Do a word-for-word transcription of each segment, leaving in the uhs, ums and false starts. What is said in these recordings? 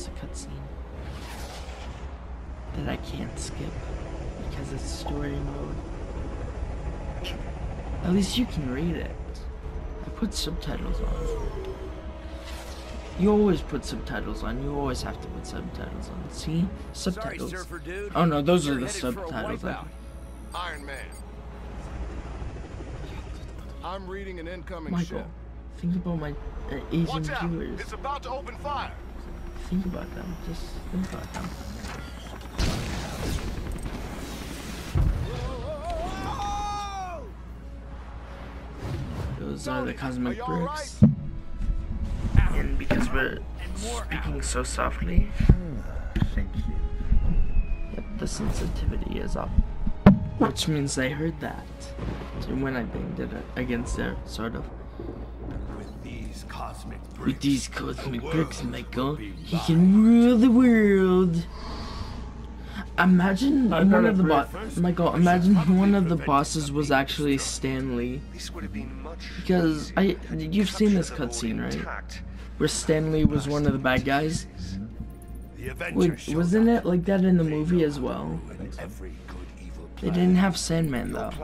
there's a cutscene that I can't skip because it's story mode. At least you can read it. I put subtitles on. You always put subtitles on. You always have to put subtitles on. See? Subtitles. Sorry, surfer dude. Oh no, those You're are the headed for a subtitles. wipeout. Iron Man. I'm reading an incoming Michael, ship. think about my uh, Asian Watch out! viewers. It's about to open fire. Think about them. Just think about them. Those are the cosmic are you bricks. And because we're speaking so softly, Thank you. yep, the sensitivity is up. Which means they heard that. So when I banged it against there, sort of. With these cosmic bricks, With these cosmic bricks, Michael, he can rule the world. Imagine one of the bo- Michael, imagine one of the bosses was actually Stanley. Because I, you've seen this cutscene, right? Where Stanley was one of the bad guys. Wait, wasn't it like that in the movie as well? They didn't have Sandman though.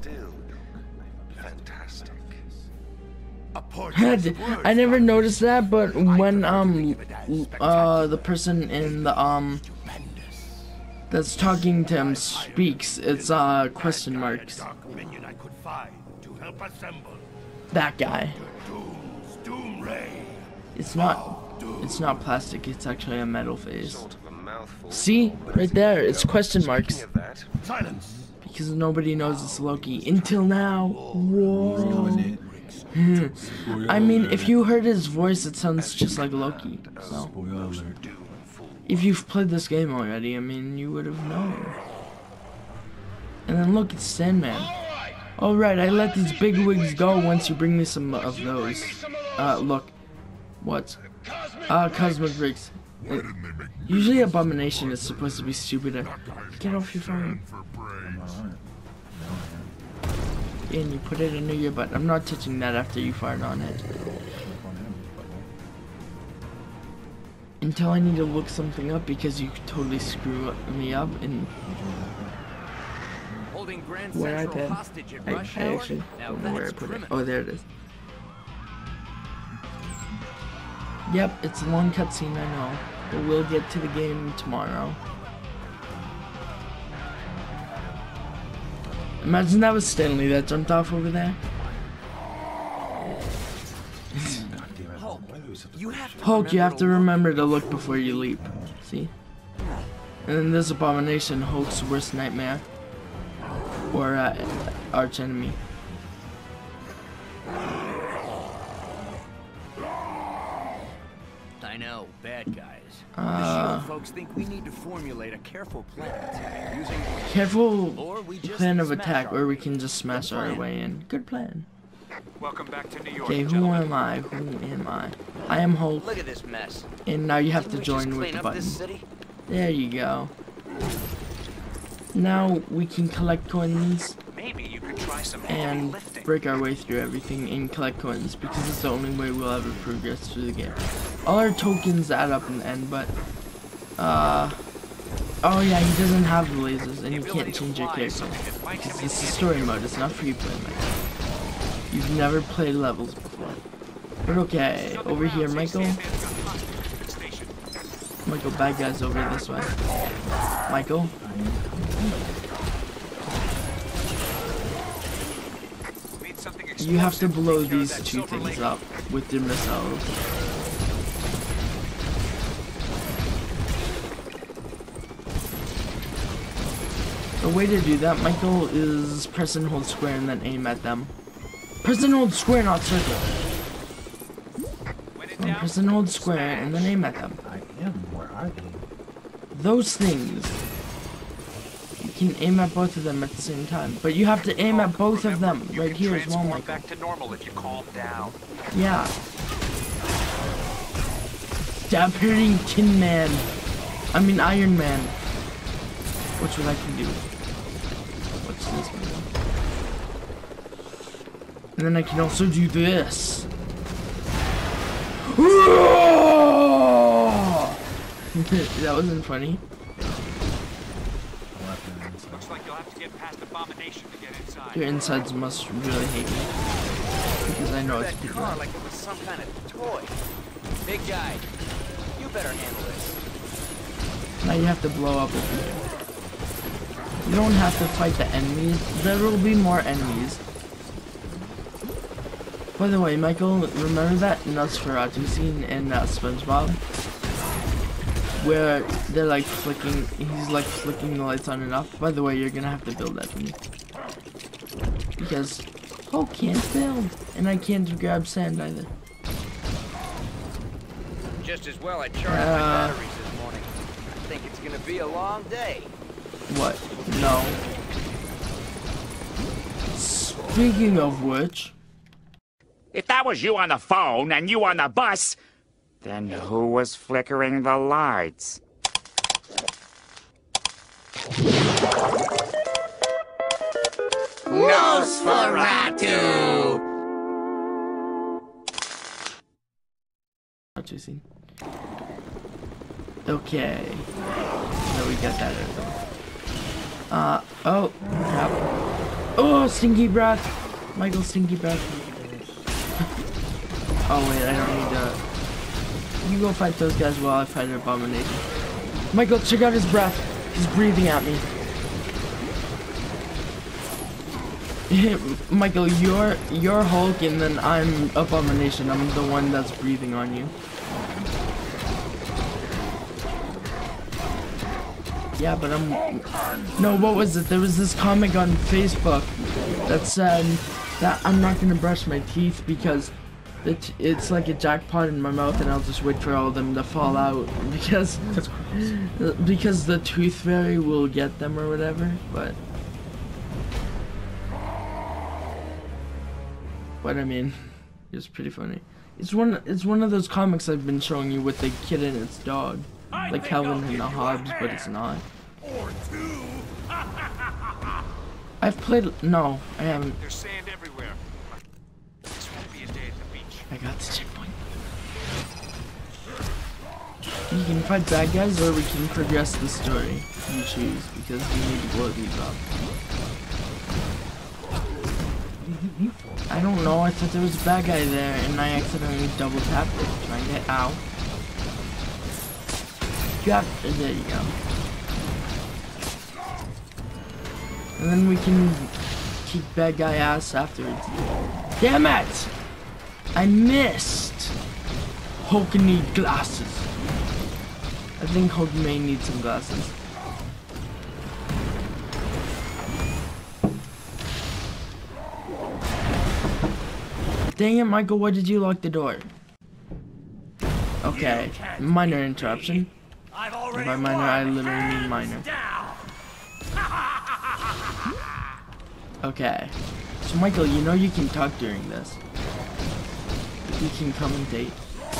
I never noticed that, but when um uh the person in the um that's talking to him speaks, it's uh question marks. That guy. It's not it's not plastic, it's actually a metal face. See? Right there, it's question marks. silence. Because nobody knows it's Loki until now. Whoa. I mean, if you heard his voice, it sounds just like Loki. So, if you've played this game already, I mean, you would have known. And then look, it's Sandman. Alright, I let these big wigs go once you bring me some of those. Uh, look. What? Uh, cosmic bricks. Uh, usually Abomination is supposed to be stupider. Get off your phone. And you put it under your butt. I'm not touching that after you fart on it. Until I need to look something up because you totally screw me up and Holding Grand where I Central put hostage at I, rush I hour? actually Now don't know where I that's put it. criminal. Oh, there it is. Yep, it's a long cutscene, I know. But we'll get to the game tomorrow. Imagine that was Stanley that jumped off over there. Hulk, you have to Hulk, you have to remember remember to look before you leap. See? And then this Abomination, Hulk's worst nightmare. Or uh, arch enemy. I know, bad guys. Uh, the shield folks think we need to formulate a careful plan using Careful or we just plan of smash attack, our or we way. can just smash our way in. Good plan. Welcome back to New York. Okay, who gentlemen. am I? Who am I? I am Hulk, Look at this mess. and now you have Can to we just join with clean the up button. this city? There you go. Now we can collect coins Maybe you could try some heavy and lifting. break our way through everything and collect coins because it's the only way we'll ever progress through the game. All our tokens add up in the end, but uh oh yeah, he doesn't have the lasers and you can't change your character because this is story mode. It's not free play mode. You've never played levels before. But okay, over here, Michael. Michael, bad guys over this way. Michael. You have to blow these two things up with your missiles. The way to do that, Michael, is press and hold square and then aim at them. Press and hold square, not circle. No, press and hold square and then aim at them. I am. Where are they? Those things. You can aim at both of them at the same time, but you have to aim at both of them right here as well, Michael. Back to normal if you calm down. Yeah. Stop hurting Tin Man. I mean Iron Man. Watch what I can do. Watch this one. And then I can also do this. That wasn't funny. Looks like you'll have to get past Abomination to get inside. Your insides must really hate me. Because I know it's that people. car like it was some kind of toy. Big guy, you better handle this. Now you have to blow up with me. You don't have to fight the enemies. There will be more enemies. By the way, Michael, remember that Nosferatu scene in uh, SpongeBob? Where they're like flicking, he's like flicking the lights on and off. By the way, you're gonna have to build that for me. Because Hulk can't build, and I can't grab sand either. Just as well I charged my Uh, batteries this morning. I think it's gonna be a long day. What? No. Speaking of which, If that was you on the phone and you on the bus, then who was flickering the lights? Nosferatu! not too seen. Okay. So we got that out of the way. Uh, oh, crap. Oh, stinky breath. Michael, stinky breath. Oh, wait, I don't need to. You go fight those guys while I fight Abomination. Michael, check out his breath. He's breathing at me. Michael, you're, you're Hulk, and then I'm Abomination. I'm the one that's breathing on you. Yeah, but I'm... No, what was it? There was this comic on Facebook that said that I'm not gonna brush my teeth because it, it's like a jackpot in my mouth, and I'll just wait for all of them to fall out because because the tooth fairy will get them or whatever. But but I mean, it's pretty funny. It's one it's one of those comics I've been showing you with the kid and its dog. Like Calvin and the Hobbes, but it's not. Or two. I've played. No, I haven't. There's sand everywhere. This won't be a day at the beach. I got the checkpoint. You can fight bad guys, or we can progress the story. You choose, because we need to blow these up. I don't know. I thought there was a bad guy there, and I accidentally double tapped it, trying to get out. Got, there you go. And then we can kick bad guy ass afterwards. Damn it! I missed! Hulk need glasses. I think Hulk may need some glasses. Dang it, Michael, why did you lock the door? Okay, minor interruption. And by minor, I literally mean minor. Okay. So, Michael, you know you can talk during this. You can commentate.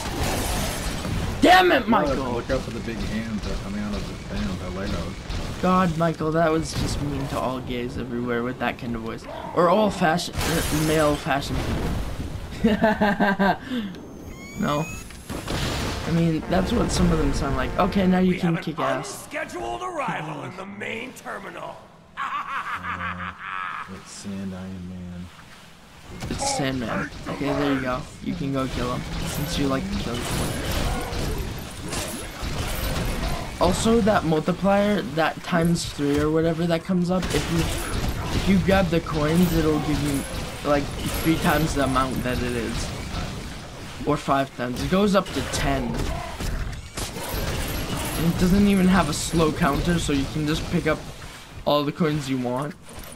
Damn it, Michael! Look out for the big hands that are coming out of the fan of the Legos. God, Michael, that was just mean to all gays everywhere with that kind of voice. Or all fashion, uh, male fashion people. No. I mean, that's what some of them sound like. Okay, now you we can have kick an ass. Scheduled arrival in the main terminal. uh, it's Sand Iron Man. It's Sandman. Okay, there you go. You can go kill him, since you like to kill him. Also, that multiplier, that times three or whatever that comes up, if you if you grab the coins, it'll give you like three times the amount that it is. Or five times. It goes up to ten. And it doesn't even have a slow counter, so you can just pick up all the coins you want.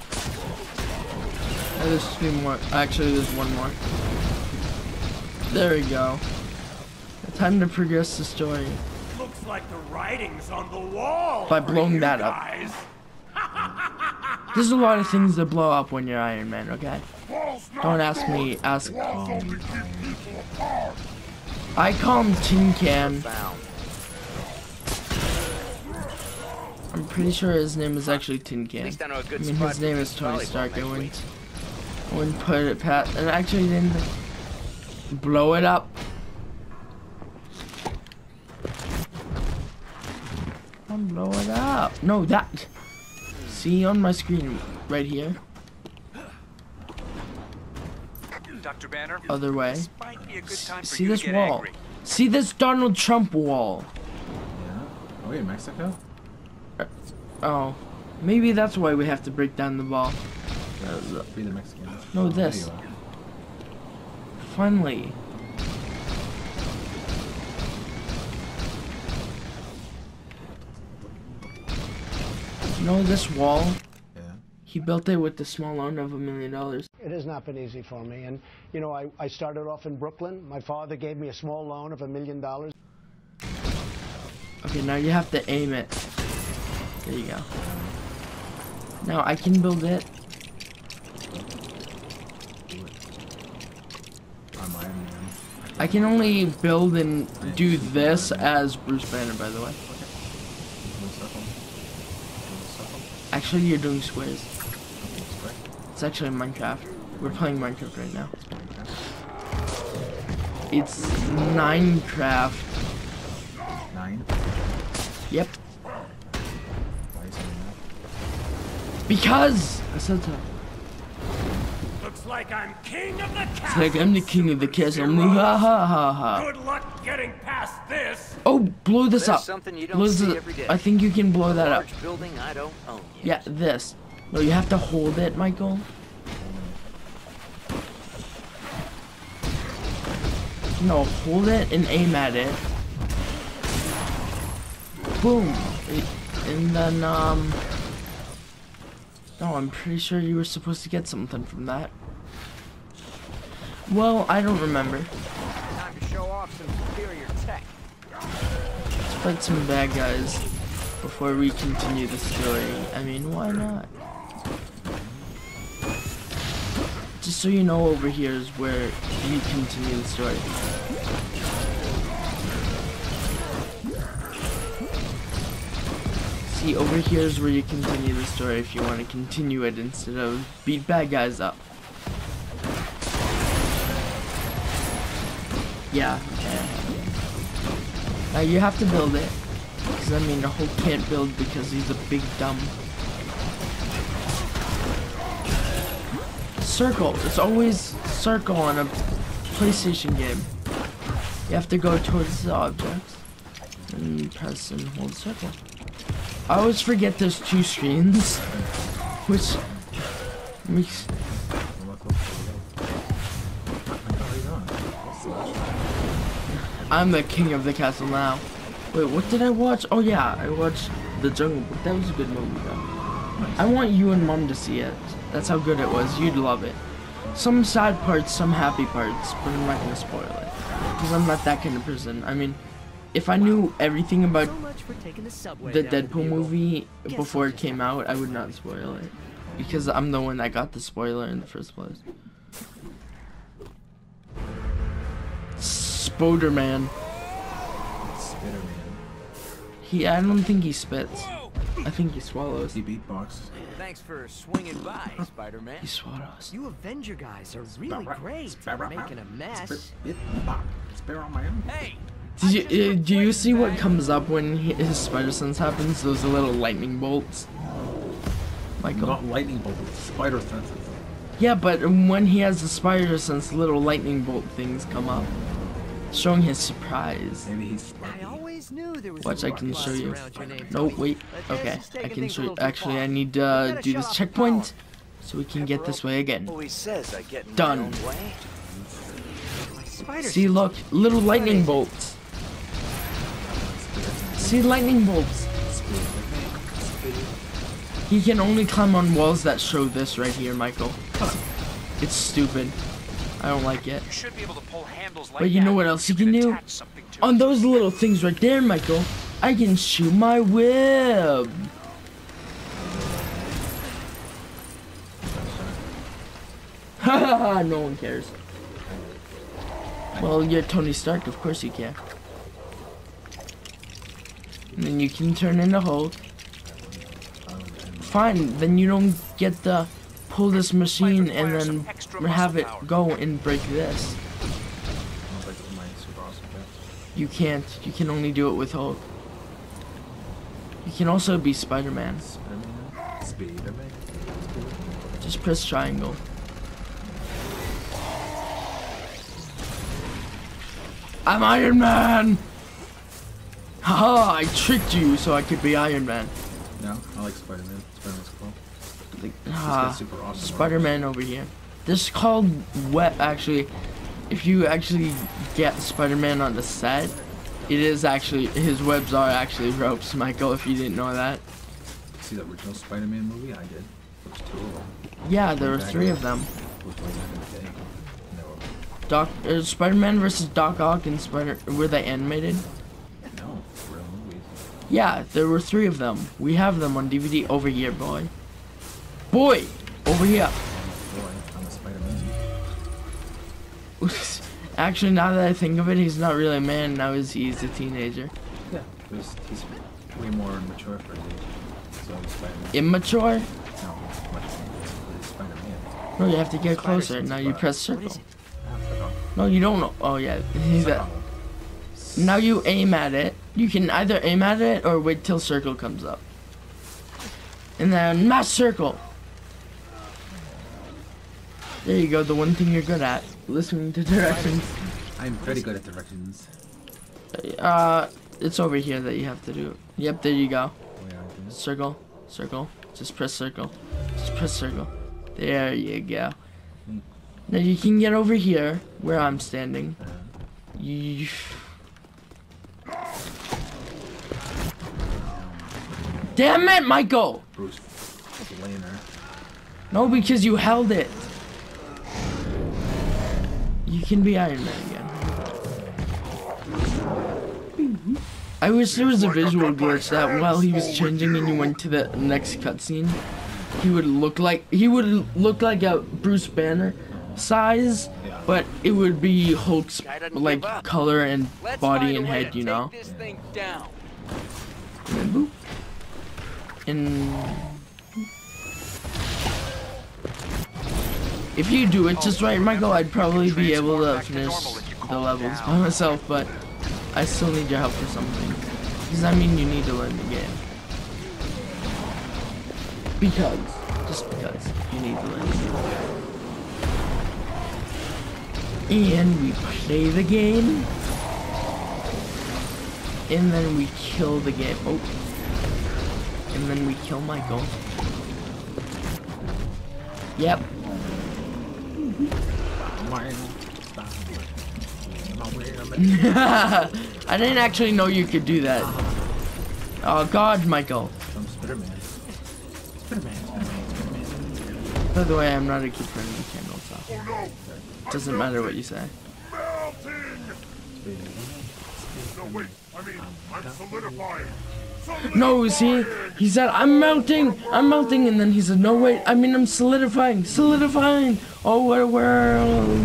Oh, there's three more. Actually, there's one more. There we go. Time to progress the story. Looks like the writing's on the wall. By blowing that up. Guys. There's a lot of things that blow up when you're Iron Man, okay? Don't ask me, ask... Um, I call him Tin Can. I'm pretty sure his name is actually Tin Can. I mean, his name is Tony Stark. I wouldn't, I wouldn't put it past... And actually didn't blow it up. on, blow it up. No, that. See on my screen right here. Doctor Banner, Other way. this might be a good time for See you this to get wall. angry. See this Donald Trump wall. Yeah. Oh, wait, Mexico? Oh, maybe that's why we have to break down the wall. Uh, Be the Mexican. No, Oh, this. video. Finally. You know this wall? Yeah. He built it with the small loan of a million dollars. It has not been easy for me. And, you know, I, I started off in Brooklyn. My father gave me a small loan of a million dollars. Okay, now you have to aim it. There you go. Now I can build it. I'm Iron Man. I can only build and do this as Bruce Banner, by the way. Do a circle. Do a circle. Actually, you're doing squares. Square. It's actually Minecraft. We're playing Minecraft right now. It's Minecraft. Nine. Yep. Why is it that? Because I said so. Looks like I'm king of the It's castle. like I'm the king of the castle. Ha ha ha ha. Good luck getting past this. Oh, blow this There's up. something you don't Blow see this- every day. I think you can blow A that up. large building I don't own Yeah, yet. this. No, you have to hold it, Michael. No, hold it and aim at it. Boom. And then, um... No, I'm pretty sure you were supposed to get something from that. Well, I don't remember. Time to show off some superior tech. Let's fight some bad guys before we continue the story. I mean, why not? Just so you know, over here is where you continue the story. See, over here is where you continue the story if you want to continue it instead of beat bad guys up. Yeah. yeah. Now you have to build it. Because I mean, the Hulk can't build because he's a big dumb. Circle. It's always circle on a PlayStation game. You have to go towards the objects and press and hold circle. I always forget there's two screens, which makes. I'm the king of the castle now. Wait, what did I watch? Oh yeah, I watched The Jungle Book. That was a good movie though. I want you and Mom to see it. That's how good it was. You'd love it. Some sad parts, some happy parts, but I'm not gonna spoil it. Because I'm not that kind of person. I mean, if I knew everything about the Deadpool movie before it came out, I would not spoil it. Because I'm the one that got the spoiler in the first place. Spoderman. Spider-Man. He, I don't think he spits. I think he swallows. He beatbox. Thanks for swinging by, Spider-Man. He swallows. You Avenger guys are really great at making a mess. Spider-Man. Hey! Did you, uh, do you see what comes up when he, his spider sense happens? Those little lightning bolts. Michael. Not lightning bolt, spider senses. Yeah, but when he has the spider sense, little lightning bolt things come up, showing his surprise. Maybe he's I always knew there was Watch, a I can rock show you. around your name, No, Tony. wait. But Okay, this is I taking can things show a you. little too Actually, far. I need to We uh, gotta do shut this off the checkpoint so we can get this way again. Always says I get in Done. my own way. My spider See, look, little lightning bolts. See, lightning bolts. He can only climb on walls that show this right here, Michael. It's stupid. I don't like it. You should be able to pull handles like But you know that. what else you can can do? attach something to On it. those little things right there, Michael, I can shoot my web. Haha, no one cares. Well, you're Tony Stark, of course you can. And then you can turn into Hulk. Fine, then you don't get to pull this machine and then have it go and break this. You can't. You can only do it with Hulk. You can also be Spider-Man. Spider-Man. Spider-Man. Just press triangle. I'm Iron Man! Haha, I tricked you so I could be Iron Man. No, I like Spider-Man. Spider-Man's cool. Like, He's ah, got super awesome Spider-Man over here. This is called web, actually. If you actually get Spider-Man on the set, it is actually, his webs are actually ropes, Michael, if you didn't know that. See the original Spider-Man movie? I did. There was two of them. Yeah, there were three of them. It was way back in the day. No, Doc, uh, Spider-Man versus Doc Ock and Spider, were they animated? no, real movies. Yeah, there were three of them. We have them on D V D over here, boy. Boy! Over here. Boy, I'm a Spider-Man. Actually, now that I think of it, he's not really a man. Now he's, he's a teenager. Yeah, he's, he's way more mature for his age. So he's Spider-Man. Immature? No, he's much more. He's Spider-Man. No, you have to get closer. Now you press circle. No, you don't know. Oh, yeah. He's a, now you aim at it. You can either aim at it or wait till circle comes up. And then mass circle. There you go, the one thing you're good at. Listening to directions. I'm very good at directions. Uh, it's over here that you have to do. Yep, there you go. Oh, yeah, I do. Circle, circle. Just press circle. Just press circle. There you go. Now you can get over here where I'm standing. You. Damn it, Michael! Bruce Wayner. No, because you held it. You can be Iron Man again. I wish there was a visual glitch that while he was changing and you went to the next cutscene, he would look like he would look like a Bruce Banner size, but it would be Hulk's like color and body and head, you know. This thing down. And then boop. And if you do it just right, Michael, I'd probably be able to finish the levels by myself, but I still need your help for something. Because I mean, you need to learn the game. Because, just because, you need to learn the game. And we play the game. And then we kill the game. Oh. And then we kill Michael. Yep. I didn't actually know you could do that. Oh God, Michael. I'm Spider-Man. Spider-Man, Spider-Man, Spider-Man. By the way, I'm not a kid friendly channel, so doesn't matter what you say. No, wait. I mean, I'm solidifying. No, see, he said I'm melting, I'm melting, and then he said, no wait, I mean I'm solidifying, solidifying. Oh, what a world.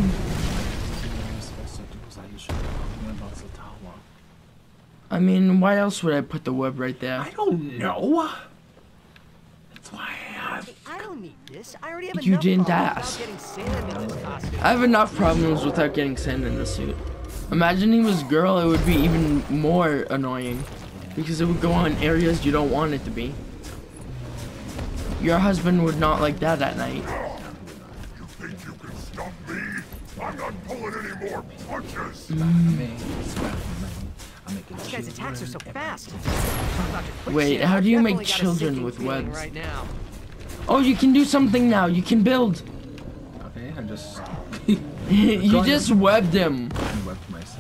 I mean, why else would I put the web right there? I don't know. That's why I have. I don't need this. I already have You enough didn't problems ask. without getting sand in this costume. I have enough problems without getting sand in the suit. Imagine he was a girl, it would be even more annoying. Because it would go on areas you don't want it to be. Your husband would not like that at night. You think you can stop me? I'm not pulling any more punches. These guys' attacks are so fast. Wait, how do you make children with webs? Right now. Oh, you can do something now. You can build. Okay, I just. You just webbed him. I webbed myself.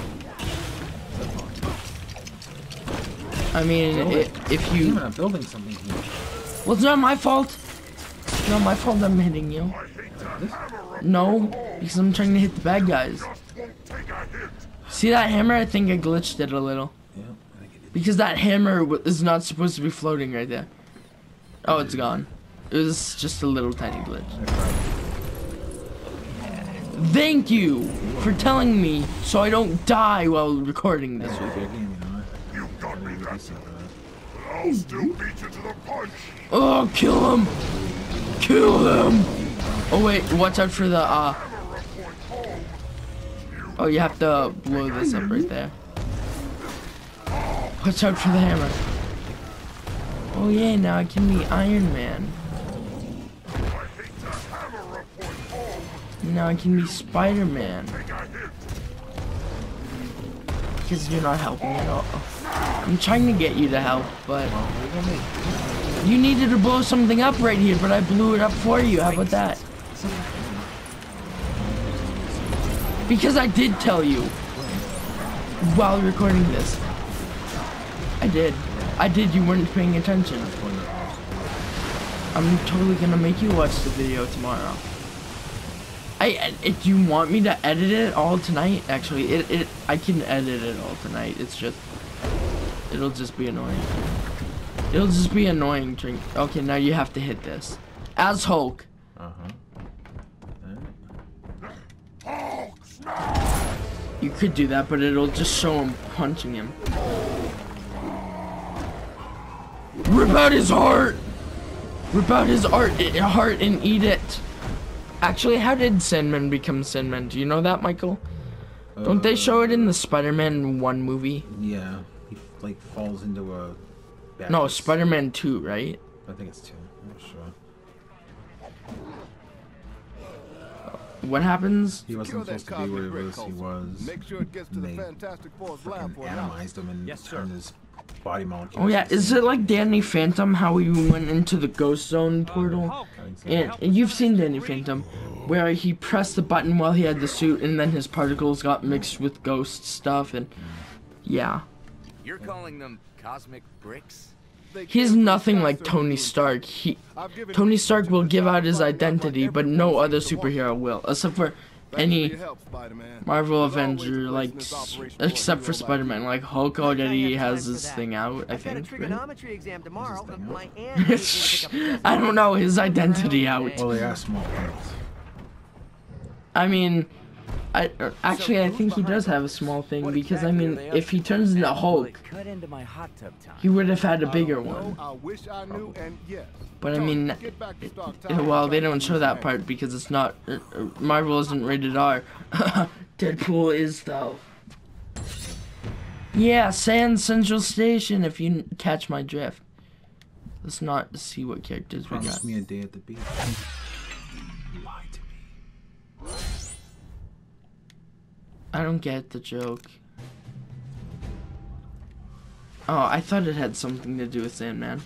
I mean, i if you... I'm building something here. Well, it's not my fault. It's not my fault I'm hitting you. No, because I'm trying to hit the bad guys. See that hammer? I think I glitched it a little. Yeah, I think it did. Because that hammer w is not supposed to be floating right there. Oh, it's gone. It was just a little tiny glitch. Thank you for telling me so I don't die while recording this with you. You got me that time. I'll still beat you to the punch. Oh, kill him! Kill him! Oh wait, watch out for the uh. Oh, you have to blow this up right there. Watch out for the hammer. Oh yeah, now I can be Iron Man. Now I can be Spider-Man. Because you're not helping at all. I'm trying to get you to help, but you needed to blow something up right here, but I blew it up for you. How about that? Because I did tell you while recording this. I did. I did. You weren't paying attention. I'm totally gonna make you watch the video tomorrow. I, if you want me to edit it all tonight, actually, it, it, I can edit it all tonight. It's just, it'll just be annoying. It'll just be annoying. Drink. Okay, now you have to hit this. As Hulk. Uh-huh. You could do that, but it'll just show him punching him. Rip out his heart! Rip out his art, heart and eat it. Actually, how did Sandman become Sandman? Do you know that, Michael? Uh, Don't they show it in the Spider-Man one movie? Yeah, he like falls into a... No, Spider-Man two, right? I think it's two. I'm not sure. What happens? He wasn't supposed to be where he was. He was. Make sure it gets to the Fantastic Four's lab for atomized him and yes, turned his body molecules. Oh yeah, is it like Danny Phantom, how he went into the Ghost Zone portal? And, and you've seen Danny Phantom, where he pressed the button while he had the suit, and then his particles got mixed with ghost stuff, and yeah. You're calling them cosmic bricks? He's nothing like Tony Stark. He, Tony Stark will give out his identity, but no other superhero will, except for any Marvel Avenger, like, except for Spider-Man. Like, Hulk already has his thing out, I think, right? I don't know, his identity out. Well, they are small parts. I mean, I actually I think he does have a small thing, because I mean, if he turns into Hulk, he would have had a bigger one. But I mean, it, well, they don't show that part because it's not, uh, Marvel isn't rated R. Deadpool is though. Yeah, Sand Central Station, if you catch my drift. Let's not see what characters we got. Promise me a day at the beach. You lied to me. I don't get the joke. Oh, I thought it had something to do with Sandman.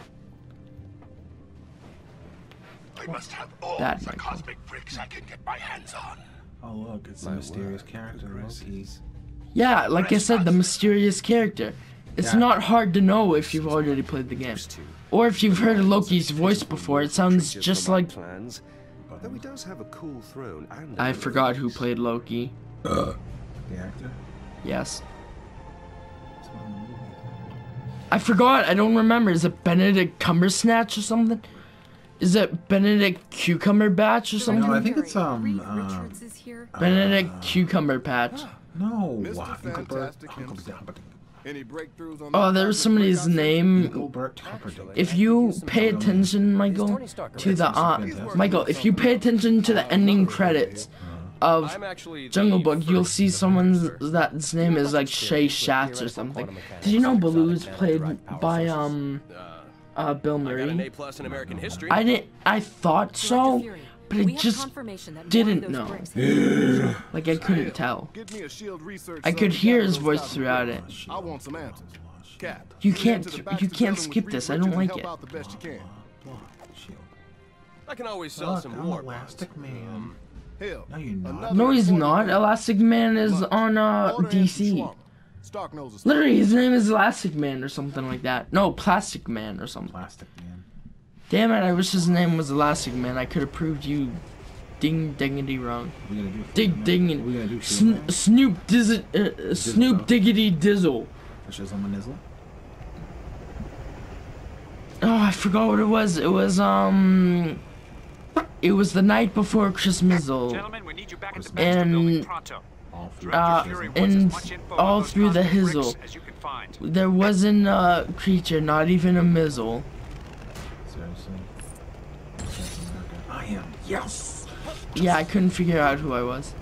I must have all That the cosmic bricks I can get my hands on. Oh look, it's a mysterious character, Loki. Yeah, like I said, the mysterious character. It's Yeah. not hard to know if you've already played the game. Or if you've heard Loki's voice before, it sounds just like... Though he does have a cool throne and I forgot who played Loki. The actor? Yes. I forgot, I don't remember. Is it Benedict Cumbersnatch or something? Is it Benedict Cucumber Batch or something? No, I think it's um uh, Benedict uh, Cucumber Patch. No. Oh, there was somebody's name. If you pay attention, Michael, to the uh, Michael, if you pay attention to the ending credits of Jungle Book, you'll see someone's that's name is like Shay Shatz or something. Did you know Baloo's played by um uh Bill Murray? I didn't. I thought so, but I just didn't know. Like I couldn't tell. I could hear his voice throughout it. You can't. You can't skip this. I don't like it. I can always sell Look, some I'm war. Elastic Man. No, you're not. No, he's not. Elastic Man is on uh D C. Literally, his name is Elastic Man or something like that. No, Plastic Man or something. Plastic Man. Damn it! I wish his name was Elastic Man. I could have proved you, ding diggity wrong. We gonna do Dig ding. We gonna do Sn Snoop Diz uh, Snoop Diggity Dizzle. Shows on my nizzle. Oh, I forgot what it was. It was um. It was the night before Christmasle. Gentlemen, we need you back at the And building pronto. uh, and all through the hizzle, there wasn't a creature, not even a mizzle. Seriously. I am. Yes. Yeah, I couldn't figure out who I was.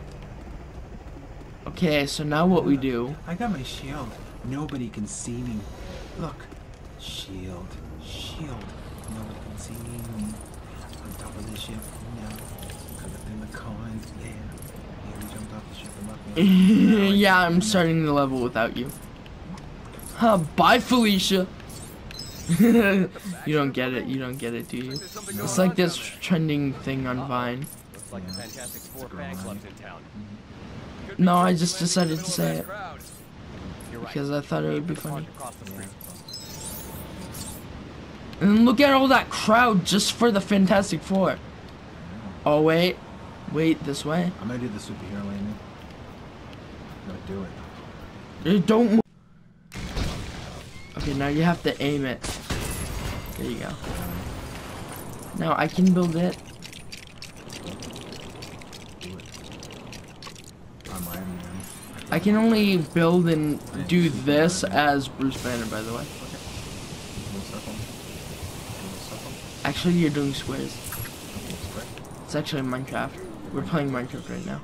Okay, so now what we do? I got my shield. Nobody can see me. Look, shield. shield. No one can see me on top of the ship. You know, collecting the coins. Yeah. Yeah, we jumped off the ship and left me. Yeah, I'm starting the level without you. Huh, bye, Felicia. You don't get it. You don't get it, do you? It's like this trending thing on Vine. Looks like the Fantastic Four fan club's in town. No, I just decided to say it because I thought it would be funny. And look at all that crowd just for the Fantastic Four. Oh wait, wait this way. I'm gonna do the superhero landing. I'm gonna do it. Uh, Don't move. Okay, now you have to aim it. There you go. Now I can build it. I can only build and do this as Bruce Banner, by the way. Actually, you're doing squares. It's actually Minecraft. We're playing Minecraft right now.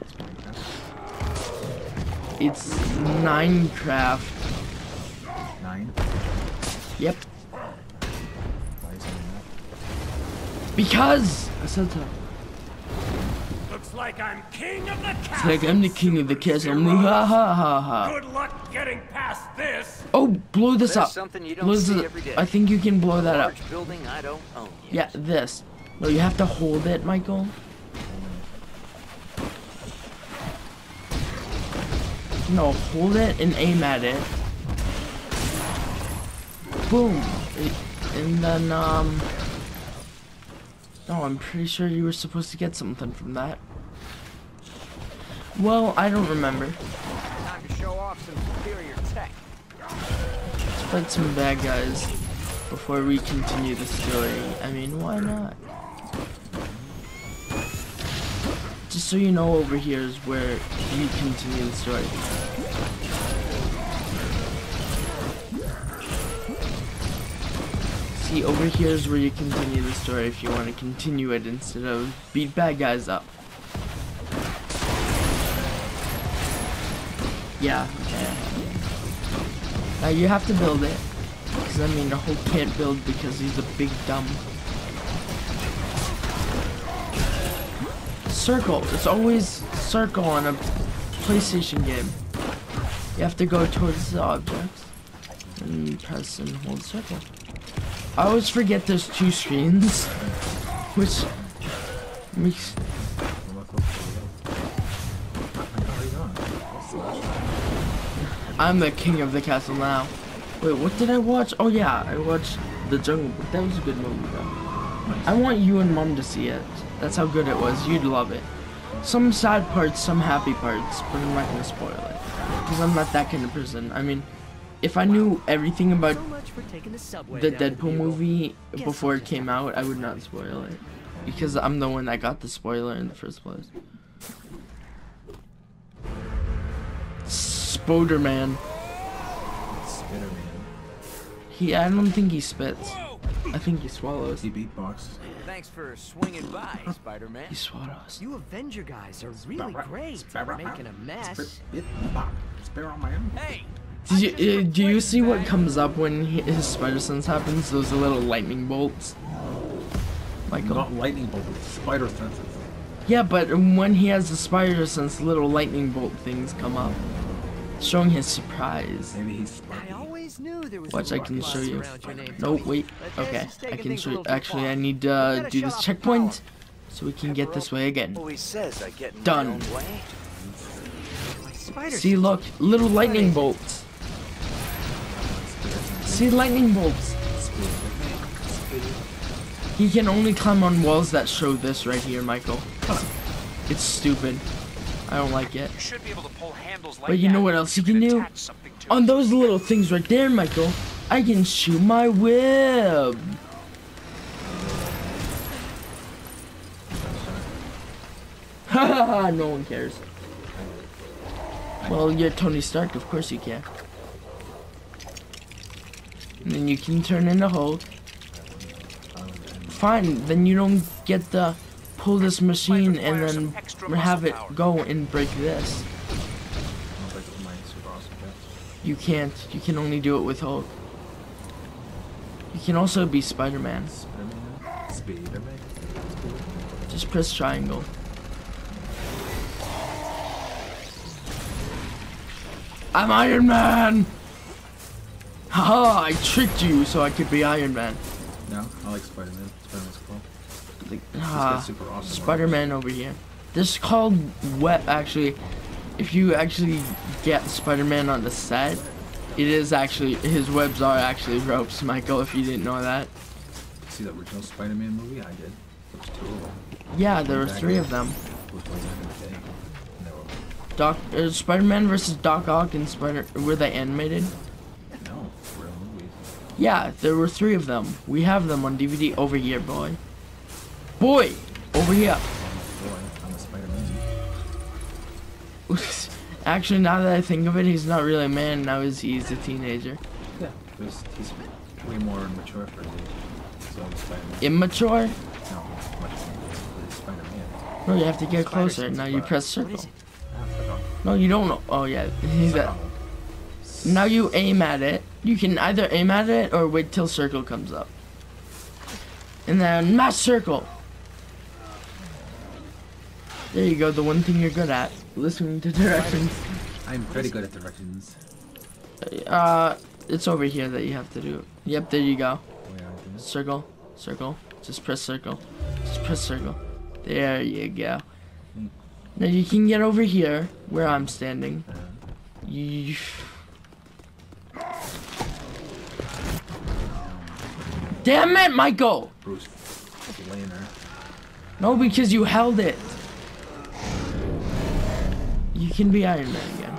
It's Minecraft. Nine? Yep. Why is it that? Because I said so. Looks like I'm king of the castle. It's like I'm the king of the castle. Ha ha ha ha. Good luck getting past this. Oh, blow this There's up. something you don't Blow this see up. every day. I think you can blow that up. Large building I don't own yet. Yeah, this. No, you have to hold it, Michael. No, hold it and aim at it. Boom. And then, um... no, I'm pretty sure you were supposed to get something from that. Well, I don't remember. Time to show off some superior tech. Let's fight some bad guys before we continue the story. I mean, why not? Just so you know, over here is where you continue the story. See, over here is where you continue the story if you want to continue it instead of beat bad guys up. Yeah, okay. Now you have to build it. Because I mean, the Hulk can't build because he's a big dumb. Circle. It's always circle on a PlayStation game. You have to go towards the objects and press and hold circle. I always forget there's two screens, which makes. I'm the king of the castle now. Wait, what did I watch? Oh yeah, I watched The Jungle Book. That was a good movie though. I want you and Mom to see it. That's how good it was. You'd love it. Some sad parts, some happy parts, but I'm not gonna spoil it. Because I'm not that kind of person. I mean, if I knew everything about the Deadpool movie before it came out, I would not spoil it. Because I'm the one that got the spoiler in the first place. Spoderman. Spitterman. He, I don't think he spits. I think he swallows. He beatbox. Thanks for swinging by, Spider-Man. He swallows. You Avenger guys are really great. Sparrow. Making a mess. Sparrow man. Hey! Did you, uh, do you see what comes up when he, his spider sense happens? Those little lightning bolts. Michael. Not lightning bolts, spider senses. Yeah, but when he has the spider sense, little lightning bolt things come up, showing his surprise. Maybe he's I always knew there was Watch, a I can show you. around your name, No, Tony. wait. But Okay, this is I taking can things a show you. little too Actually, far. I need to You uh, gotta do show this off checkpoint so we can get this way again. Always says I get in Done. my own way. My spider See, look, little lightning bolts. See, lightning bolts. He can only climb on walls that show this right here, Michael. It's stupid. I don't like it. You should be able to pull handles like But you know that. what else you can do? attach something to On it. those little things right there, Michael, I can shoot my web. Haha, no one cares. Well, you're Tony Stark, of course you can. And then you can turn into Hulk. Fine, then you don't get to pull this machine and then have it go and break this. You can't. You can only do it with Hulk. You can also be Spider-Man. Spider-Man. Spider-Man. Just press triangle. I'm Iron Man! Haha, I tricked you so I could be Iron Man. No, I like Spider-Man. Spider-Man's cool. Like, He's ah, got super awesome Spider-Man over here. This is called web, actually. If you actually get Spider-Man on the set, it is actually, his webs are actually ropes, Michael, if you didn't know that. See the original Spider-Man movie? I did. There was two of them. Yeah, there were three of them. Which was back in the day. And they were- Doc, uh, Spider-Man versus Doc Ock and Spider, were they animated? No, real movies. Yeah, there were three of them. We have them on D V D over here, boy. Boy, over here. Boy, I'm a Spider-Man. Actually, now that I think of it, he's not really a man. Now he's he's a teenager. Yeah, he's, he's way more mature for his age. So he's Spider-Man. Immature? No, he's much more. He's Spider-Man. No, you have to get closer. Now you press circle. No, you don't know. Oh yeah, he's that. Now you aim at it. You can either aim at it or wait till circle comes up. And then mass circle. There you go, the one thing you're good at. Listening to directions. I'm very good at directions. Uh, it's over here that you have to do. Yep, there you go. Oh, yeah, I do. Circle, circle. Just press circle. Just press circle. There you go. Now you can get over here where I'm standing. You. Damn it, Michael! Bruce, laying there. No, because you held it. You can be Iron Man again.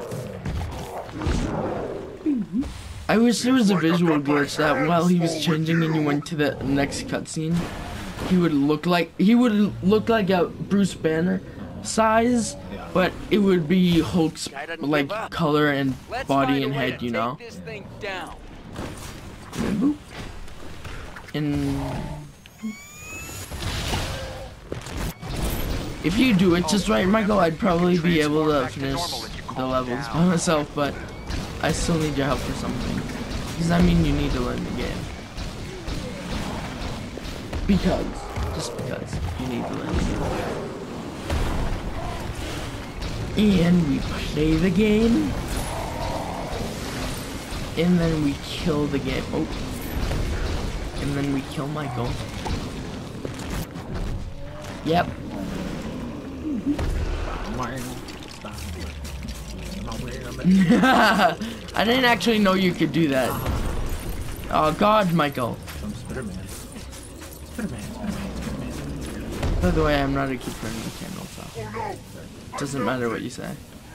I wish there was a visual glitch that while he was changing and you went to the next cutscene, he would look like he would look like a Bruce Banner size, but it would be Hulk's like color and body and head, you know. This thing down. And then boop. And if you do it just right, Michael, I'd probably be able to finish the levels by myself, but I still need your help for something. Because I mean, you need to learn the game. Because, just because, you need to learn the game. And we play the game. And then we kill the game. Oh. And then we kill Michael. Yep. I didn't actually know you could do that. Oh God, Michael. I'm Spider-Man. Spider-Man, Spider-Man, Spider-Man. By the way, I'm not a keep burning the candle, so doesn't matter what you say.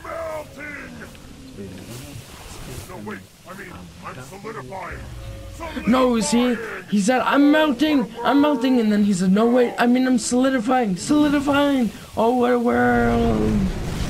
No, wait. I mean, I'm solidifying. No, see, he said I'm melting, I'm melting, and then he said no, wait, I mean I'm solidifying, solidifying. Oh, what a world.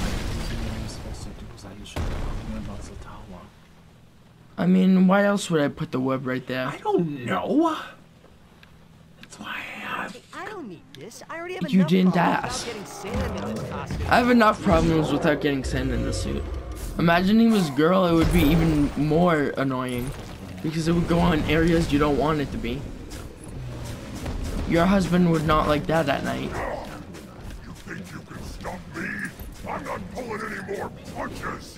I mean, why else would I put the web right there? I don't know. That's why I have. I don't need this. I already have You enough didn't problems ask. without getting sand in this costume. I have enough problems without getting sand in the suit. Imagine he was a girl, it would be even more annoying. Because it would go on areas you don't want it to be. Your husband would not like that at night. You think you can stop me? I'm not pulling any more punches.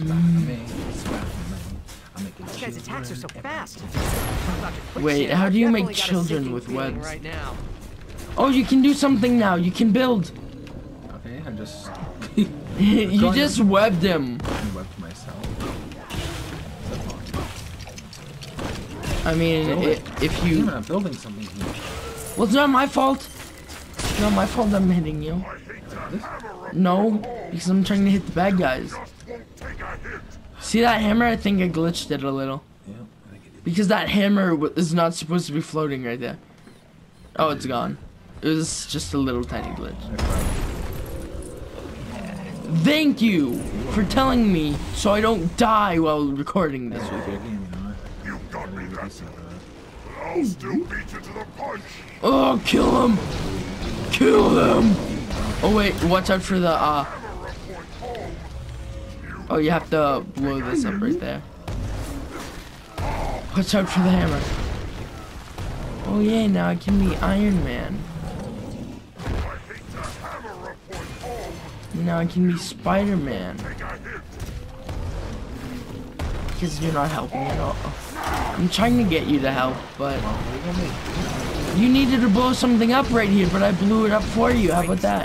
These guys' attacks are so fast. Wait, how do you make children with webs? Oh, you can do something now. You can build. Okay, I just. You just webbed him. I webbed myself. I mean, it, if you. I'm building something here. Well, it's not my fault. It's not my fault I'm hitting you. No, because I'm trying to hit the bad guys. See that hammer? I think I glitched it a little. Yeah, I think it did. Because that hammer w is not supposed to be floating right there. Oh, it's gone. It was just a little tiny glitch. Thank you for telling me so I don't die while recording this. You got me that time. I'll still beat you to the punch. Oh, kill him! Kill him! Oh wait, watch out for the uh. Oh, you have to blow this up right there. Watch out for the hammer. Oh yeah, now I can be Iron Man. Now I can be Spider-Man. Because you're not helping at all. I'm trying to get you to help, but you needed to blow something up right here, but I blew it up for you. How about that?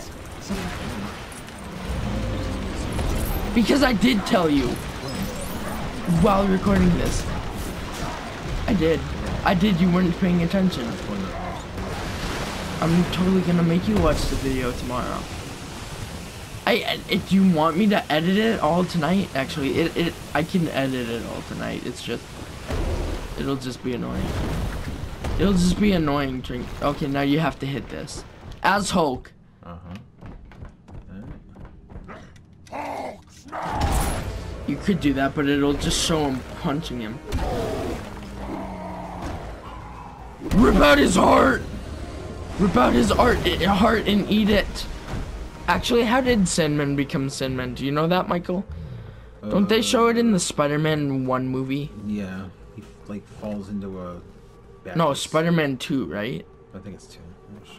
Because I did tell you while recording this. I did. I did. You weren't paying attention. I'm totally gonna make you watch the video tomorrow. I, if you want me to edit it all tonight, actually, it, it, I can edit it all tonight. It's just, it'll just be annoying. It'll just be annoying. Drink. Okay, now you have to hit this. As Hulk. Uh-huh. You could do that, but it'll just show him punching him. Rip out his heart! Rip out his art, heart and eat it. Actually, how did Sandman become Sandman? Do you know that, Michael? Uh, Don't they show it in the Spider-Man one movie? Yeah, he like falls into a... No, Spider-Man two, right? I think it's two. I'm not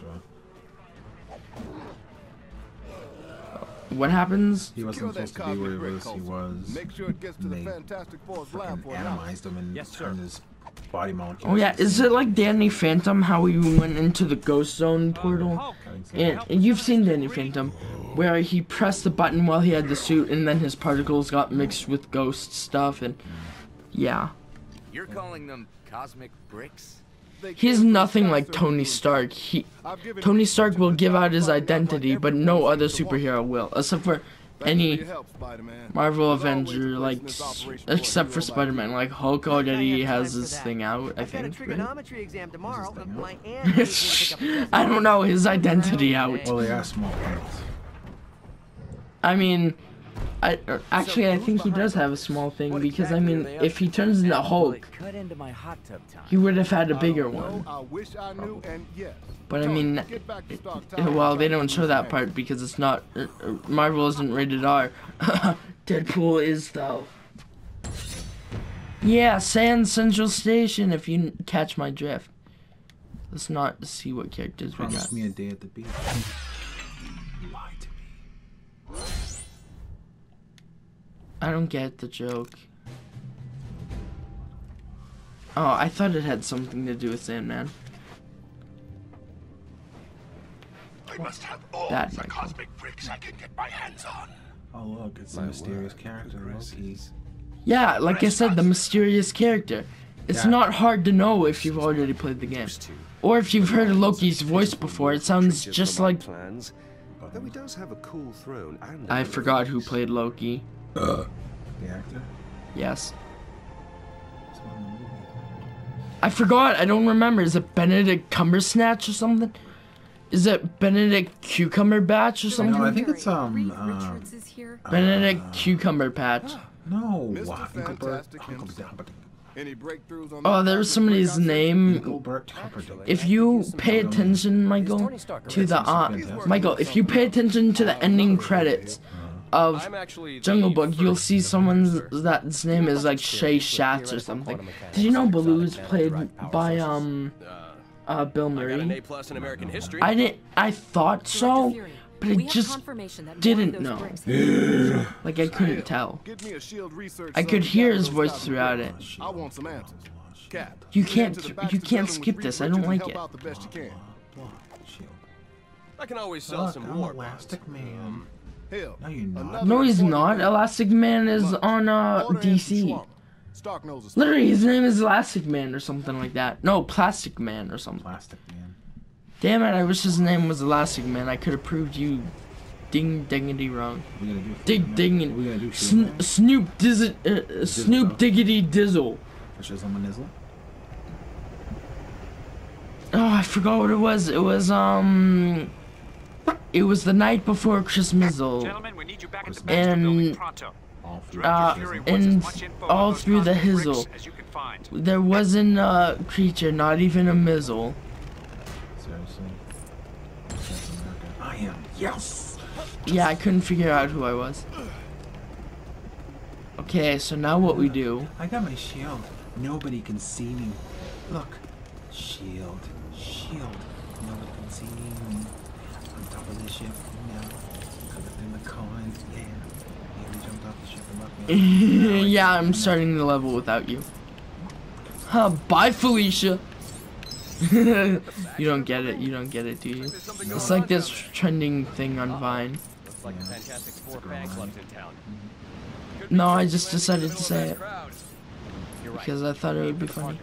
sure. What happens? He wasn't supposed to be where he was. He was. Make sure it gets to the Fantastic Four's lab for atomized him and yes, turned his body molecule. Oh yeah, is it like Danny Phantom, how he went into the Ghost Zone portal? And, and you've seen Danny Phantom, where he pressed the button while he had the suit, and then his particles got mixed with ghost stuff, and yeah. You're calling them cosmic bricks? He's nothing like Tony Stark. He, Tony Stark will give out his identity, but no other superhero will, except for any Marvel Avenger, like, except for Spider-Man. Like, Hulk already has this thing out, I think, right? I don't know, his identity out. Well, they are small parts. I mean, I actually I think he does have a small thing, because I mean, if he turns into Hulk, he would have had a bigger one. But I mean, well, they don't show that part because it's not, uh, Marvel isn't rated R. Deadpool is though. Yeah, Sand Central Station, if you catch my drift. Let's not see what characters we got. Promise me a day at the beach. Lie to me. I don't get the joke. Oh, I thought it had something to do with Sandman. I must have all Bad the Michael. cosmic bricks I can get my hands on. Oh look, it's a mysterious character, Loki. Yeah, like I said, the mysterious character. It's Yeah. not hard to know if you've already played the game. Or if you've heard Loki's voice before, it sounds just like... Though he does have a cool throne and I forgot who played Loki. Uh. The actor? Yes. I forgot, I don't remember. Is it Benedict Cumbersnatch or something? Is it Benedict Cucumber Batch or something? No, I think it's um uh, Benedict uh, Cucumber Patch. No. Oh, there's somebody's name. If you pay attention, Michael, to the uh, Michael, if you pay attention to the ending credits of Jungle Book, you'll see someone's that's name is like Shay Shatz or something. Did you know Baloo is played by um uh Bill Murray? I didn't. I thought so, but I just didn't know. Like I couldn't tell. I could hear his voice throughout it. You can't. You can't skip this. I don't like it. I can always sell some more. Elastic Man. Hell, no, you're not. No, he's not. Elastic Man is on uh D C. Literally, his name is Elastic Man or something like that. No, Plastic Man or something. Plastic Man. Damn it! I wish his name was Elastic Man. I could have proved you, ding dingity wrong. We gotta do Dig ding. We gotta do Sn Snoop Diz uh, Snoop Diggity Dizzle. Oh, I forgot what it was. It was um. It was the night before Christmasville, and uh, and all through the hizzle, there wasn't a creature, not even a mizzle. Seriously. I am. Yes. Yeah, I couldn't figure out who I was. Okay, so now what we do? I got my shield. Nobody can see me. Look. Shield. Shield. No one can see me. On top of the ship now. Collecting the coins. Yeah. Yeah, we jumped off the ship and left me. Yeah, I'm starting the level without you. Huh, bye, Felicia. You don't get it. You don't get it, do you? It's like this trending thing on Vine. Looks like a Fantastic Four fan club's in town. No, I just decided to say it because I thought it would be funny.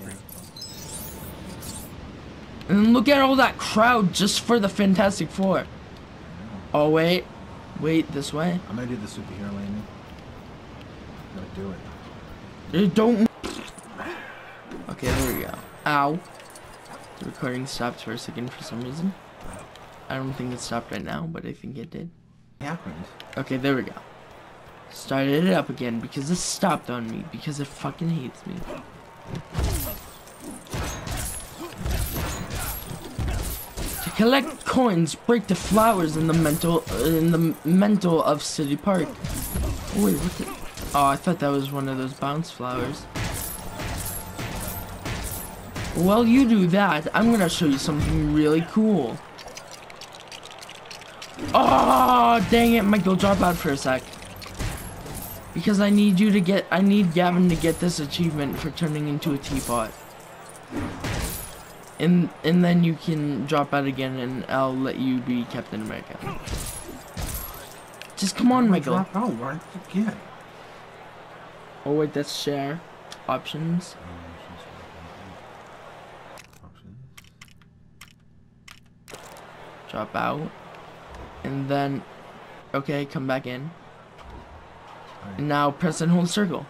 And look at all that crowd just for the Fantastic Four. Oh wait, wait this way. I'm gonna do the superhero landing. I'm gonna do it. You don't. Okay, there we go. Ow. The recording stopped for a second for some reason. I don't think it stopped right now, but I think it did. What happened? Okay, there we go. Started it up again because it stopped on me because it fucking hates me. To collect coins, break the flowers in the mental in the mental of City Park. Oh, wait, what the? Oh, I thought that was one of those bounce flowers. While you do that, I'm gonna show you something really cool. Oh, dang it, Michael, drop out for a sec. Because I need you to get, I need Gavin to get this achievement for turning into a teapot. And, and then you can drop out again and I'll let you be Captain America. Just come on, Michael. Drop out, right? Forget. Oh wait, that's share. Options. Drop out. And then, okay, come back in. And now press and hold circle.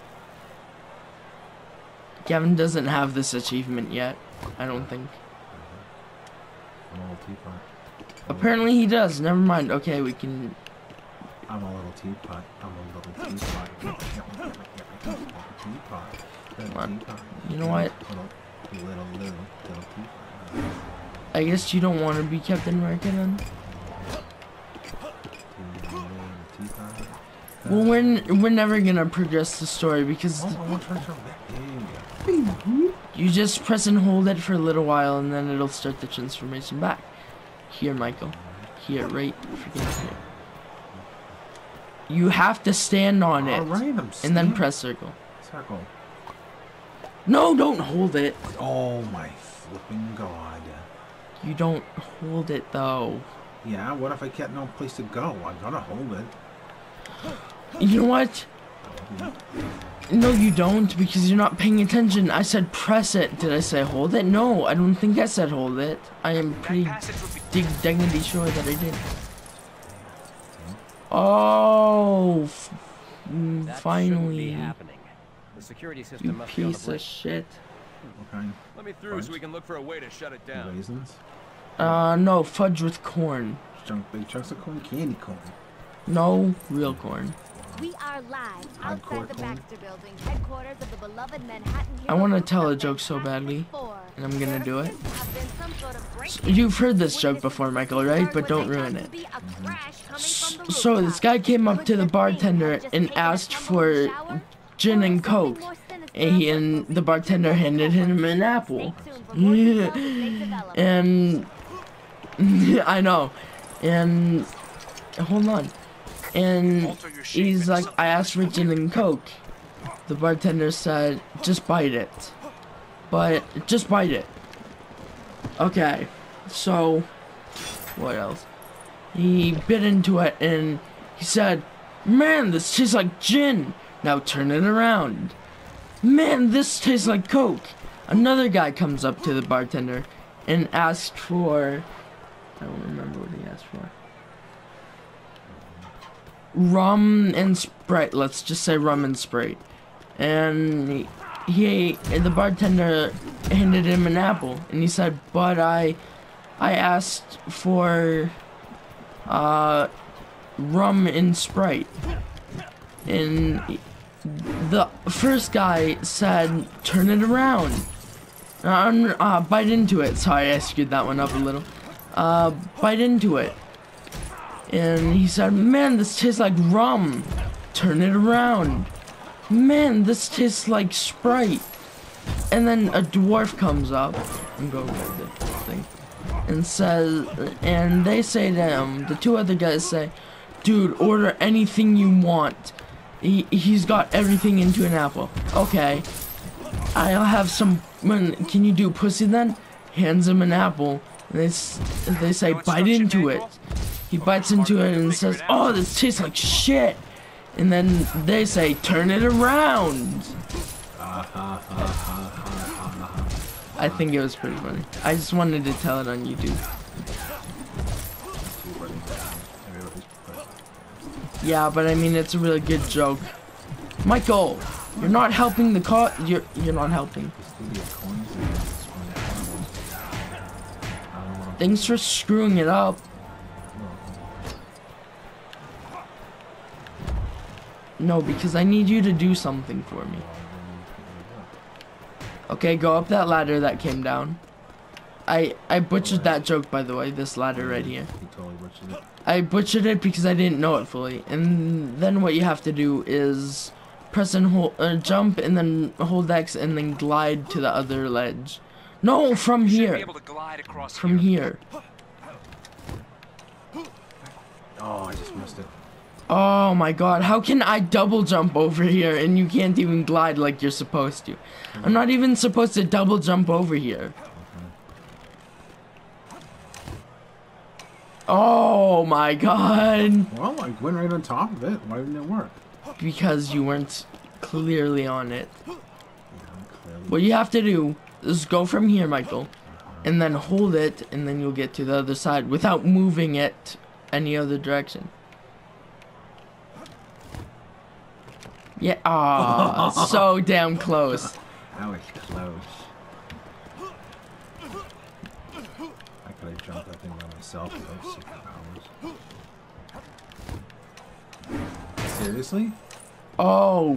Gavin doesn't have this achievement yet, I don't think. I'm a little teapot. Apparently he does, never mind. Okay, we can... I'm a little teapot. I'm a little teapot. Teapot. Come on. You know what? Little, little, little, little teapot. I guess you don't want to be Captain America then? Well, we're, we're never gonna progress the story because you just press and hold it for a little while and then it'll start the transformation back. Here, Michael. Here, right freaking here. You have to stand on it and then press circle. Circle. No, don't hold it. Oh my flipping god. You don't hold it though. Yeah, what if I get no place to go? I gotta hold it. You know what? No, you don't, because you're not paying attention. I said press it. Did I say hold it? No, I don't think I said hold it. I am pretty dig dignity sure that I did. Oh, f mm, finally. The security system You must be on the piece brink. of shit. Okay. Let me through so we can look for a way to shut it down. Raisins? Uh, no, fudge with corn. Chunk, big chunks of corn? Candy corn. No, real corn. We are live outside Hardcore the corn. Baxter Building, headquarters of the beloved Manhattan I Hero want to Group tell a of joke so Fantastic badly, Four. and I'm gonna do it. Have been some sort of break- So you've heard this joke before, Michael, right? But don't ruin it. So this guy came up to the bartender and asked for gin and coke, and, he, and the bartender handed him an apple. And I know, and hold on, and he's like, I asked for gin and coke. The bartender said, just bite it, but just bite it. Okay, so what else? He bit into it and he said, man, this tastes like gin. Now turn it around. Man, this tastes like coke. Another guy comes up to the bartender and asked for, I don't remember what he asked for. Rum and Sprite. Let's just say rum and Sprite. And he, he the bartender handed him an apple and he said, but I I asked for uh rum and Sprite. And the first guy said, turn it around. Uh, uh, bite into it. Sorry, I screwed that one up a little. Uh, bite into it. And he said, man, this tastes like rum. Turn it around. Man, this tastes like Sprite. and then a dwarf comes up and goes with the thing and says, and they say to him, the two other guys say, dude, order anything you want. He, he's got everything into an apple. Okay, I'll have some. Can you do pussy then? Hands him an apple. And they, they say, bite into it. He bites into it and says, oh, this tastes like shit. And then they say, turn it around. I think it was pretty funny. I just wanted to tell it on YouTube. Yeah, but I mean, it's a really good joke. Michael, you're not helping the car. You're you're not helping. Thanks for screwing it up. No, because I need you to do something for me. Okay, go up that ladder that came down. I I butchered that joke, by the way, this ladder right here. I butchered it because I didn't know it fully. And then what you have to do is press and hold, uh, jump and then hold X and then glide to the other ledge. No, from here. From here. Oh, I just missed it. Oh my god, how can I double jump over here and you can't even glide like you're supposed to? I'm not even supposed to double jump over here. Oh my god. Well, I went right on top of it. Why didn't it work? Because you weren't clearly on it. What you have to do is go from here, Michael, and then hold it, and then you'll get to the other side without moving it any other direction. Yeah, ah, so damn close. That was close. I could have jumped that thing by myself without superpowers. Seriously? Oh.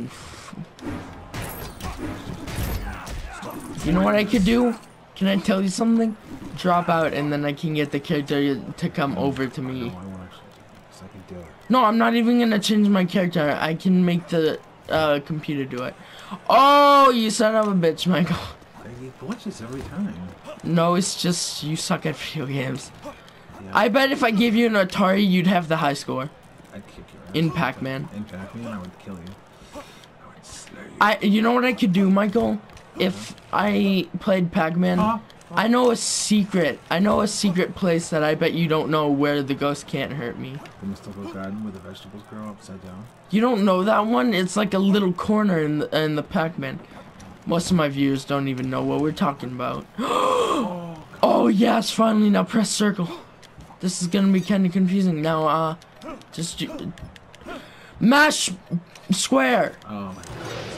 You know what I could do? Can I tell you something? Drop out and then I can get the character to come over to me. No, I won't actually do it, 'cause I can do it. No, I'm not even gonna change my character. I can make the uh, computer do it. Oh, you son of a bitch, Michael. It glitches every time. No, it's just you suck at video games. Yeah. I bet if I gave you an Atari, you'd have the high score. I'd kick your ass. In Pac-Man. In Pac-Man, I would kill you. I would slay you. I, you know what I could do, Michael? If I played Pac-Man, Huh? I know a secret. I know a secret place that I bet you don't know where the ghost can't hurt me. The mystical garden where the vegetables grow upside down. You don't know that one? It's like a little corner in the, in the Pac-Man. Most of my viewers don't even know what we're talking about. Oh yes, finally, now press circle. This is gonna be kind of confusing. Now, uh, just mash square. Oh my god.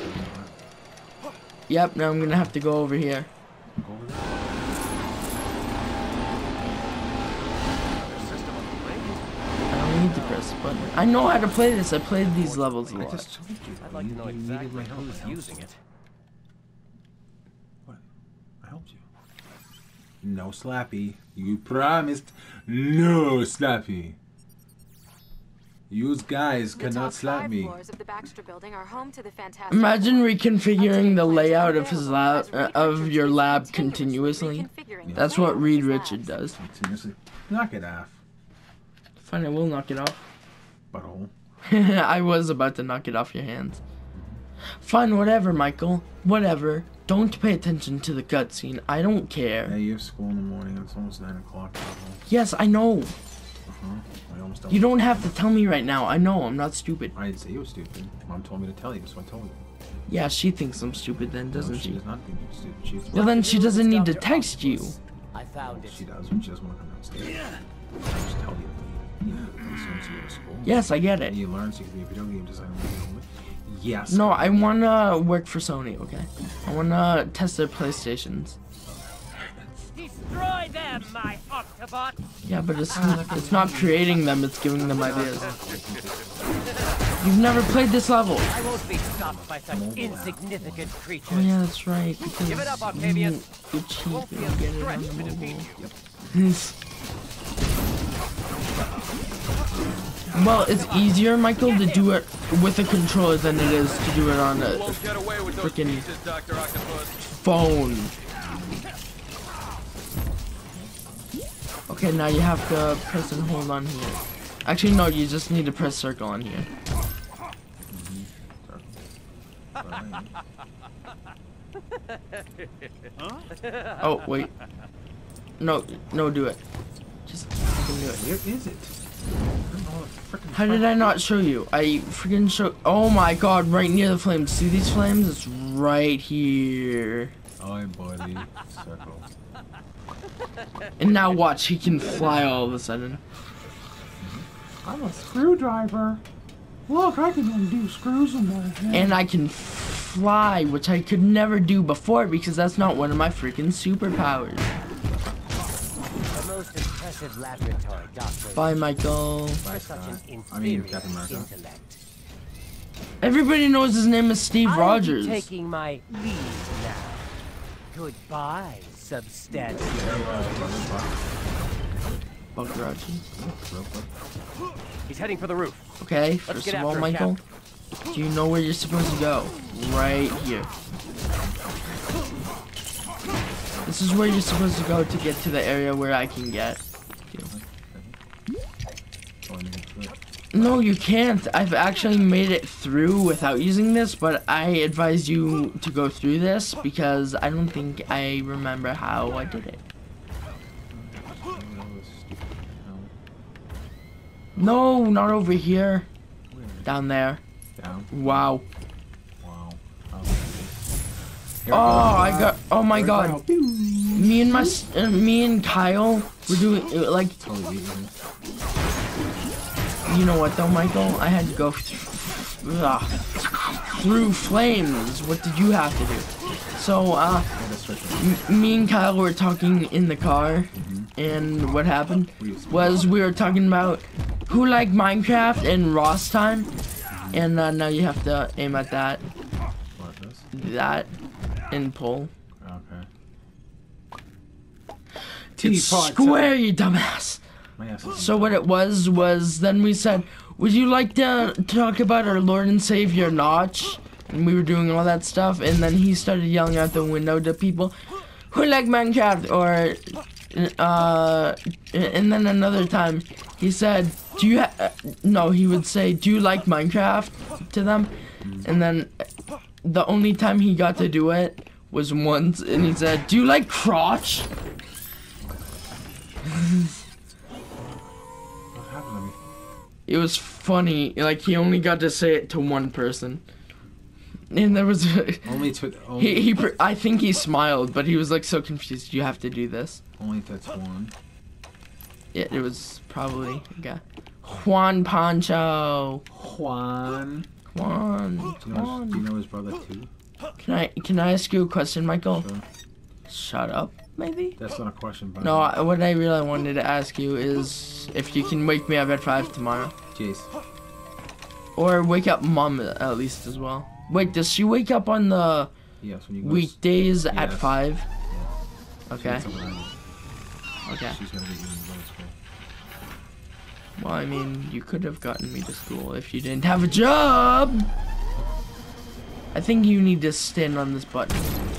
Yep, now I'm gonna have to go over here. Go over there. I don't need to press the button. I know how to play this. I played these levels a I lot. just told you. I'd like to know You needed exactly my help. who's I helped using you. it. What? I helped you. No slappy. You promised no slappy. You guys cannot slap me. Imagine reconfiguring the layout of his lab, uh, of your lab continuously. That's what Reed Richard does. Continuously. Knock it off. Fine, I will knock it off. Butthole. I was about to knock it off your hands. Fine, whatever, Michael. Whatever. Don't pay attention to the cutscene. I don't care. Yeah, you have school in the morning. It's almost nine o'clock. Yes, I know. Uh-huh. I almost You don't have to tell me right now. I know, I'm not stupid. I didn't say you were stupid. Mom told me to tell you, so I told you. Yeah, she thinks I'm stupid then, doesn't no, she? she? does not think you're stupid. She's Well, then she doesn't need to text you. I found it. She does when she doesn't want to come downstairs. I just tell you. Yeah, as soon as you go to school. Yes, I get it. You learn so you can be a video game designer. Yes. No, I wanna work for Sony, okay? I wanna test their PlayStations. Destroy them, my Octobot! Yeah, but it's not, it's not creating them, it's giving them ideas. You've never played this level. I won't be stopped by such insignificant creatures. Oh yeah, that's right, because Give it up, Octavian. you, you're cheap Won't and be you a get it on stretch the to defeat mobile. you. Yes. Well, it's easier, Michael, to do it with a controller than it is to do it on a freaking phone. Okay, now you have to press and hold on here. Actually, no, you just need to press circle on here. Oh, wait. No, no, do it. Just fucking do it. Where is it? How did I not show you? I freaking show. Oh my god, right near the flames. See these flames? It's right here. Oh, buddy. Circle. And now watch, he can fly all of a sudden. I'm a screwdriver. Look, I can undo screws in my head. And I can fly, which I could never do before because that's not one of my freaking superpowers. The most impressive laboratory, Doctor. Bye, Michael. For such an I mean, inferior Captain America. intellect. Everybody knows his name is Steve I'll Rogers. be taking my leave now. Goodbye, substantial. Buckarachi. He's heading for the roof. Okay, Let's first get of all, after him, Michael, do you know where you're supposed to go? Right here. This is where you're supposed to go to get to the area where I can get. No, you can't. I've actually made it through without using this, but I advise you to go through this because I don't think I remember how I did it. No, not over here. Down there. Down. Wow. Wow. Oh, I got. Oh my God. Me and my, s- uh, me and Kyle, we're doing uh, like. You know what though, Michael? I had to go th uh, through flames. What did you have to do? So, uh, m me and Kyle were talking in the car, and what happened was we were talking about who liked Minecraft and Ross time, and uh, now you have to aim at that, that, and pull. Okay. It's square, you dumbass. So what it was was then we said, would you like to talk about our Lord and Savior Notch? And we were doing all that stuff, and then he started yelling out the window to people who like Minecraft, or uh, and then another time he said, do you ha no, he would say, do you like Minecraft to them? And then the only time he got to do it was once, and he said, do you like crotch? It was funny, like he only got to say it to one person. And there was only to only he, he pr I think he smiled, but he was like so confused. You have to do this. Only if that's one. Yeah, it was probably a guy. Juan Pancho. Juan. Juan. Do you, know his, do you know his brother too? Can I can I ask you a question, Michael? Sure. Shut up, maybe. That's not a question, but no. I, what I really wanted to ask you is if you can wake me up at five tomorrow. Jeez. Or wake up Mom at least as well. Wait, does she wake up on the yes, when you go weekdays yes. at five? Yeah. Okay. Okay. She's gonna be eating by school. Well, I mean, you could have gotten me to school if you didn't have a job. I think you need to stand on this button.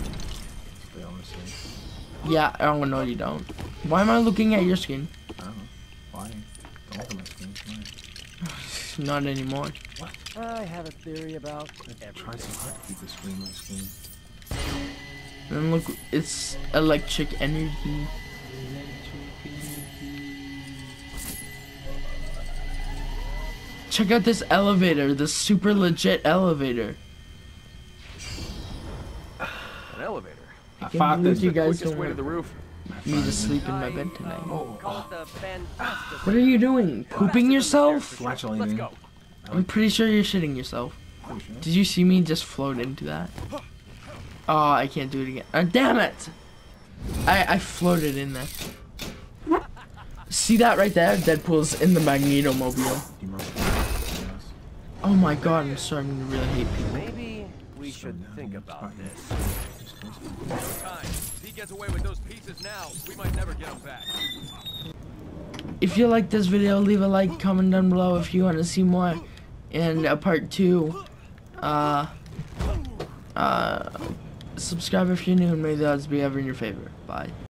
Yeah, oh no, you don't. Why am I looking at your screen? I don't know. Why? Don't look at my screen. Why? Not anymore. What? I have a theory about everything. Try so hard to keep the screen on the screen. And look, it's electric energy. Check out this elevator, this super legit elevator. An elevator. I can't believe you guys don't way to want the roof. me to sleep in my bed tonight. Oh, What are you doing? Pooping yourself? Let's go. I'm pretty sure you're shitting yourself. Did you see me just float into that? Oh, I can't do it again. Uh, damn it! I, I floated in there. See that right there? Deadpool's in the Magneto mobile. Oh my god, I'm starting to really hate people. Maybe we should think about this. Time. If he gets away with those pieces now, we might never get him back. if you like this video, leave a like, comment down below if you want to see more, and a part two. Uh, uh, subscribe if you're new, and may the odds be ever in your favor. Bye.